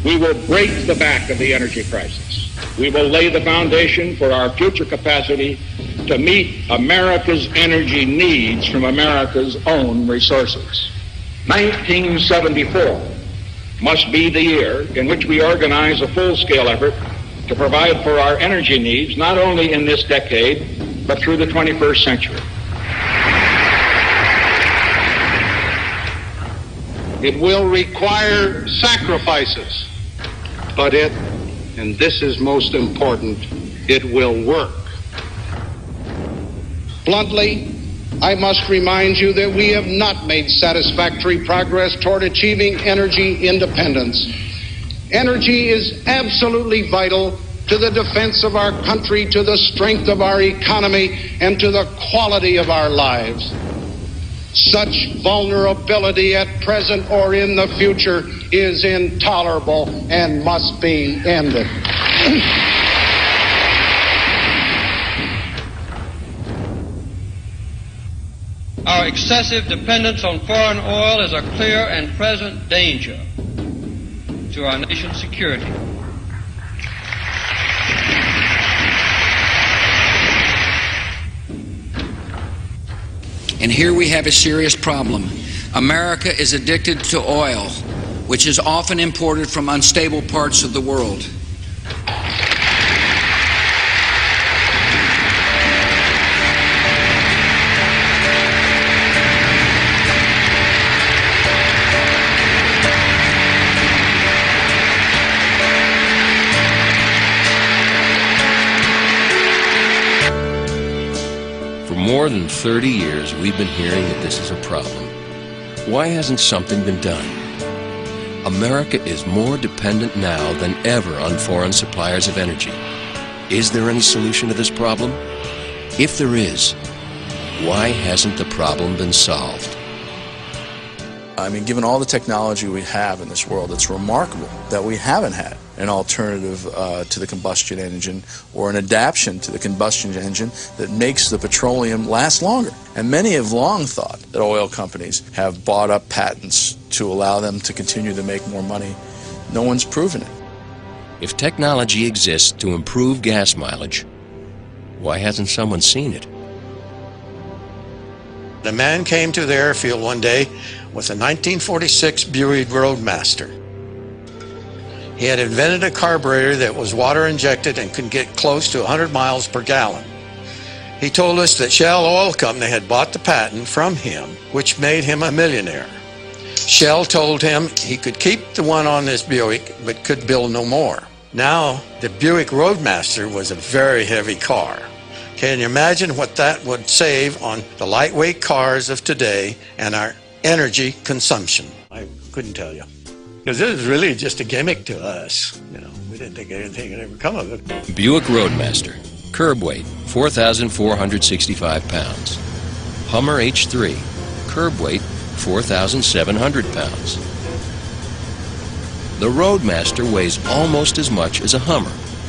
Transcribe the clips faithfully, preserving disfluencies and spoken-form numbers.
we will break the back of the energy crisis. We will lay the foundation for our future capacity to meet America's energy needs from America's own resources. nineteen seventy-four must be the year in which we organize a full-scale effort to provide for our energy needs, not only in this decade, but through the twenty-first century. It will require sacrifices, but it, and this is most important, it will work. Bluntly, I must remind you that we have not made satisfactory progress toward achieving energy independence. Energy is absolutely vital to the defense of our country, to the strength of our economy, and to the quality of our lives. Such vulnerability at present or in the future is intolerable and must be ended. Our excessive dependence on foreign oil is a clear and present danger to our nation's security. And here we have a serious problem. America is addicted to oil, which is often imported from unstable parts of the world. For more than thirty years, we've been hearing that this is a problem. Why hasn't something been done? America is more dependent now than ever on foreign suppliers of energy. Is there any solution to this problem? If there is, why hasn't the problem been solved? I mean, given all the technology we have in this world, it's remarkable that we haven't had an alternative uh, to the combustion engine or an adaptation to the combustion engine that makes the petroleum last longer. And many have long thought that oil companies have bought up patents to allow them to continue to make more money. No one's proven it. If technology exists to improve gas mileage, why hasn't someone seen it? A man came to the airfield one day with a nineteen forty-six Buick Roadmaster. He had invented a carburetor that was water injected and could get close to one hundred miles per gallon. He told us that Shell Oil Company had bought the patent from him, which made him a millionaire. Shell told him he could keep the one on this Buick, but could build no more. Now, the Buick Roadmaster was a very heavy car. Can you imagine what that would save on the lightweight cars of today and our energy consumption? I couldn't tell you. Because this is really just a gimmick to us. You know, we didn't think anything would ever come of it. Buick Roadmaster, curb weight, four thousand four hundred sixty-five pounds. Hummer H three, curb weight, four thousand seven hundred pounds. The Roadmaster weighs almost as much as a Hummer.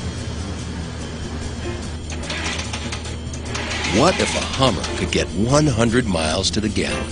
What if a Hummer could get one hundred miles to the gallon?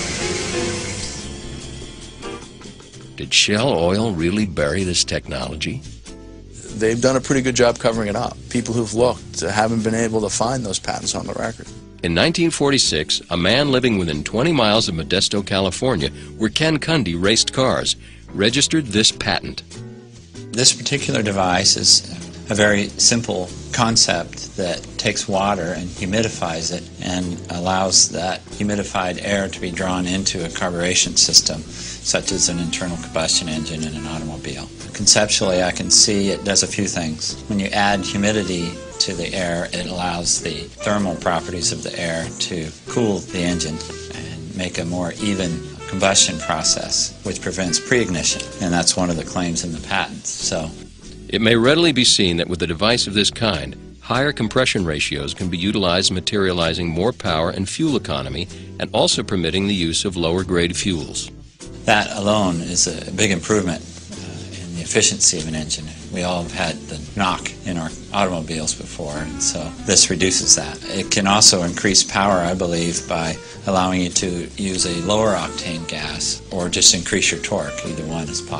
Did Shell Oil really bury this technology? They've done a pretty good job covering it up. People who've looked haven't been able to find those patents on the record. In nineteen forty-six, a man living within twenty miles of Modesto, California, where Ken Cundy raced cars, registered this patent. This particular device is a very simple concept that takes water and humidifies it and allows that humidified air to be drawn into a carburation system, such as an internal combustion engine in an automobile. Conceptually, I can see it does a few things. When you add humidity to the air, it allows the thermal properties of the air to cool the engine and make a more even combustion process, which prevents pre-ignition, and that's one of the claims in the patents. So, it may readily be seen that with a device of this kind, higher compression ratios can be utilized, materializing more power and fuel economy, and also permitting the use of lower-grade fuels. That alone is a big improvement uh, in the efficiency of an engine. We all have had the knock in our automobiles before, and so this reduces that. It can also increase power, I believe, by allowing you to use a lower octane gas or just increase your torque. Either one is possible.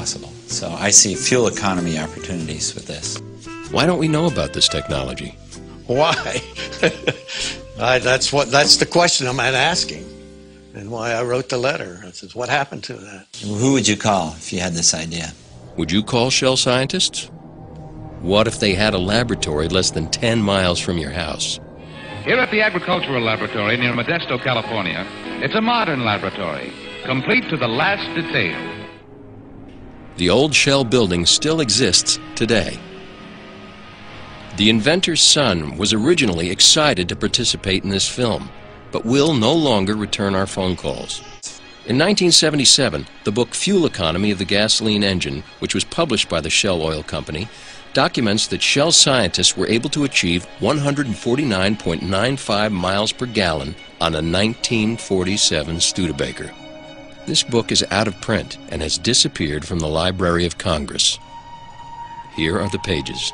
So I see fuel economy opportunities with this. Why don't we know about this technology? Why? I, that's what. That's the question I'm asking, and why I wrote the letter. I says, what happened to that? Who would you call if you had this idea? Would you call Shell scientists? What if they had a laboratory less than ten miles from your house? Here at the Agricultural Laboratory near Modesto, California, it's a modern laboratory, complete to the last detail. The old Shell building still exists today. The inventor's son was originally excited to participate in this film, but will no longer return our phone calls. In nineteen seventy-seven, the book Fuel Economy of the Gasoline Engine, which was published by the Shell Oil Company, documents that Shell scientists were able to achieve one hundred forty-nine point nine five miles per gallon on a nineteen forty-seven Studebaker. This book is out of print and has disappeared from the Library of Congress. Here are the pages.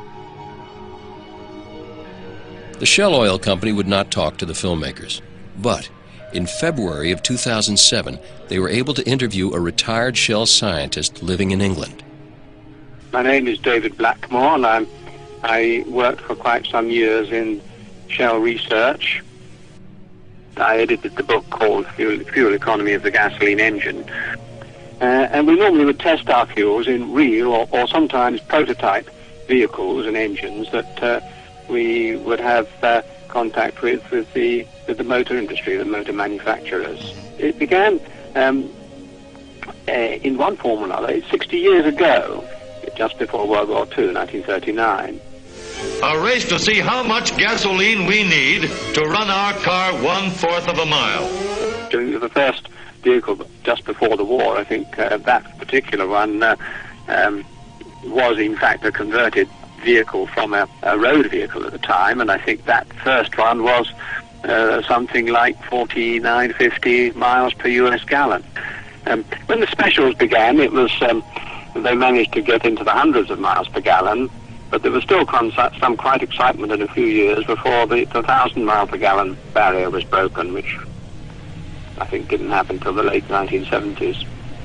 The Shell Oil Company would not talk to the filmmakers, but in February of two thousand seven, they were able to interview a retired Shell scientist living in England. My name is David Blackmore, and I'm, I worked for quite some years in Shell research. I edited the book called Fuel, Fuel Economy of the Gasoline Engine. Uh, and we normally would test our fuels in real or, or sometimes prototype vehicles and engines that uh, we would have uh, contact with with the, with the motor industry, the motor manufacturers. It began um, uh, in one form or another sixty years ago, just before World War Two, nineteen thirty-nine. A race to see how much gasoline we need to run our car one-fourth of a mile. During the first vehicle just before the war, I think uh, that particular one uh, um, was in fact a converted vehicle from a, a road vehicle at the time, and I think that first one was uh, something like forty-nine, fifty miles per U S gallon. Um, when the specials began, it was... Um, They managed to get into the hundreds of miles per gallon, but there was still some quite excitement in a few years before the, the thousand mile per gallon barrier was broken, which I think didn't happen until the late nineteen seventies.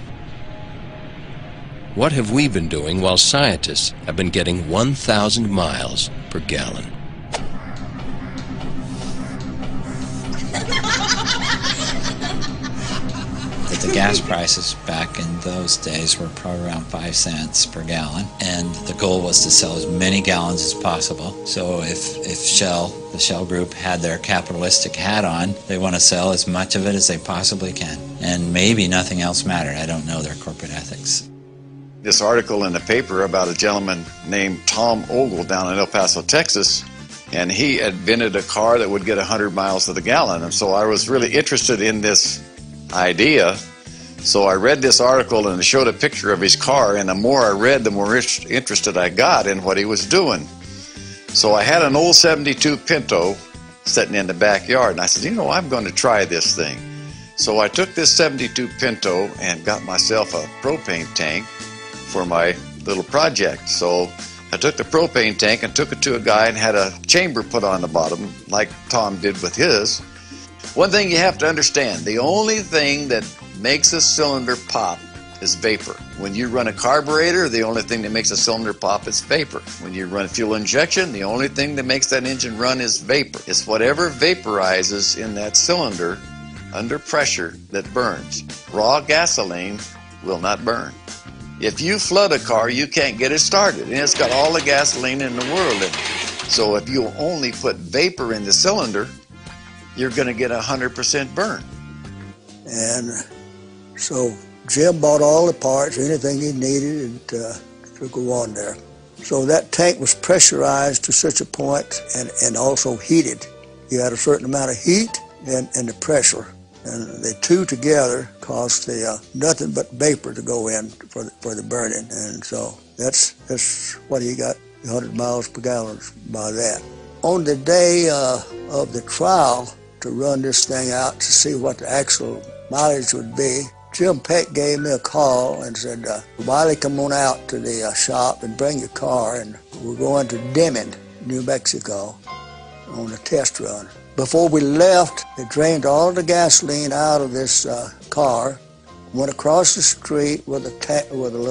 What have we been doing while scientists have been getting one thousand miles per gallon? The gas prices back in those days were probably around five cents per gallon, and the goal was to sell as many gallons as possible. So if, if Shell, the Shell Group, had their capitalistic hat on, they want to sell as much of it as they possibly can. And maybe nothing else mattered. I don't know their corporate ethics. This article in the paper about a gentleman named Tom Ogle down in El Paso, Texas, and he invented a car that would get one hundred miles to the gallon. And so I was really interested in this idea. So I read this article and it showed a picture of his car, and the more I read, the more interested I got in what he was doing. So I had an old seventy-two Pinto sitting in the backyard, and I said, you know, I'm going to try this thing. So I took this seventy-two Pinto and got myself a propane tank for my little project. So I took the propane tank and took it to a guy and had a chamber put on the bottom, like Tom did with his. One thing you have to understand, the only thing that makes a cylinder pop is vapor. When you run a carburetor, the only thing that makes a cylinder pop is vapor. When you run fuel injection, the only thing that makes that engine run is vapor. It's whatever vaporizes in that cylinder under pressure that burns. Raw gasoline will not burn. If you flood a car, you can't get it started, and it's got all the gasoline in the world in it. So if you only put vapor in the cylinder, you're going to get a one hundred percent burn. And so Jim bought all the parts, anything he needed, and, uh, to go on there. So that tank was pressurized to such a point, and, and also heated. You had a certain amount of heat and, and the pressure. And the two together caused the, uh, nothing but vapor to go in for the, for the burning. And so that's, that's what he got, one hundred miles per gallon by that. On the day uh, of the trial, to run this thing out to see what the actual mileage would be, Jim Peck gave me a call and said, uh, Wiley, come on out to the uh, shop and bring your car, and we're going to Deming, New Mexico, on a test run. Before we left, they drained all the gasoline out of this uh, car, went across the street with a, ta with a little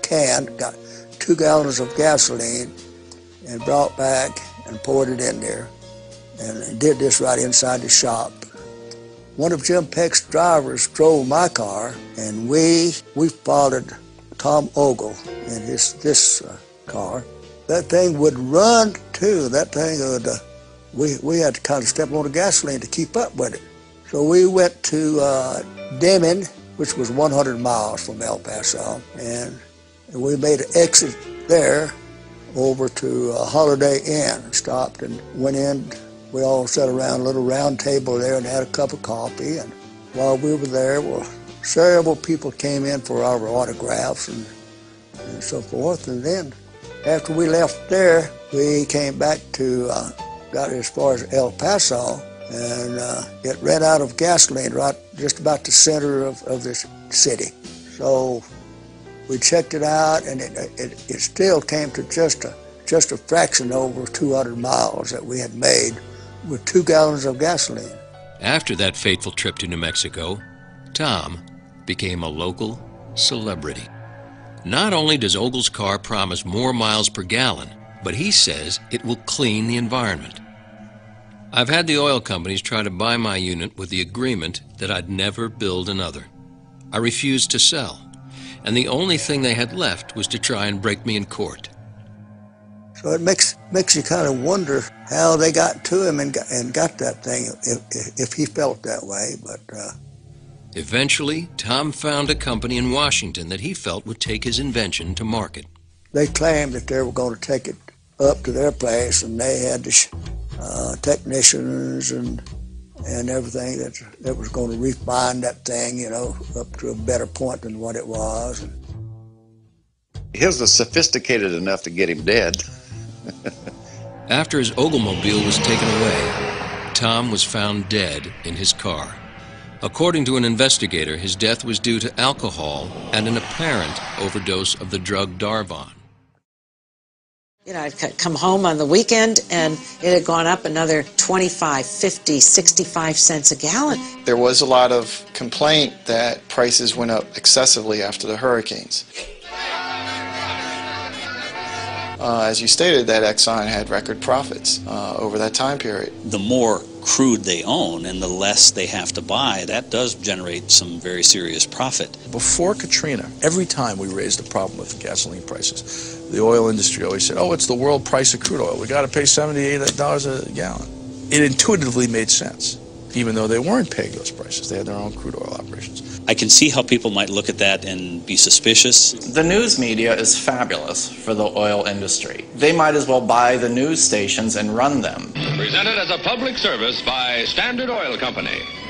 can, got two gallons of gasoline, and brought back and poured it in there, and did this right inside the shop. One of Jim Peck's drivers drove my car, and we we followed Tom Ogle in his this uh, car. That thing would run too. That thing would. Uh, we we had to kind of step on the gasoline to keep up with it. So we went to uh, Deming, which was one hundred miles from El Paso, and we made an exit there over to uh, Holiday Inn. Stopped and went in. We all sat around a little round table there and had a cup of coffee. And while we were there, well, several people came in for our autographs and, and so forth. And then after we left there, we came back to, uh, got as far as El Paso, and uh, it ran out of gasoline right just about the center of, of this city. So we checked it out, and it, it, it still came to just a, just a fraction over two hundred miles that we had made with two gallons of gasoline. After that fateful trip to New Mexico, Tom became a local celebrity. Not only does Ogle's car promise more miles per gallon, but he says it will clean the environment. I've had the oil companies try to buy my unit with the agreement that I'd never build another. I refused to sell, and the only thing they had left was to try and break me in court. So it makes makes you kind of wonder how they got to him and got, and got that thing, if, if he felt that way. But uh, eventually, Tom found a company in Washington that he felt would take his invention to market. They claimed that they were going to take it up to their place, and they had the uh, technicians and and everything that that was going to refine that thing, you know, up to a better point than what it was. And his was sophisticated enough to get him dead. After his Oglemobile was taken away, Tom was found dead in his car. According to an investigator, his death was due to alcohol and an apparent overdose of the drug Darvon. You know, I'd come home on the weekend and it had gone up another twenty-five, fifty, sixty-five cents a gallon. There was a lot of complaint that prices went up excessively after the hurricanes. Uh, as you stated, that Exxon had record profits uh, over that time period. The more crude they own and the less they have to buy, that does generate some very serious profit. Before Katrina, every time we raised a problem with the gasoline prices, the oil industry always said, oh, it's the world price of crude oil. We got to pay seventy-eight dollars a gallon. It intuitively made sense, even though they weren't paying those prices. They had their own crude oil operations. I can see how people might look at that and be suspicious. The news media is fabulous for the oil industry. They might as well buy the news stations and run them. Presented as a public service by Standard Oil Company.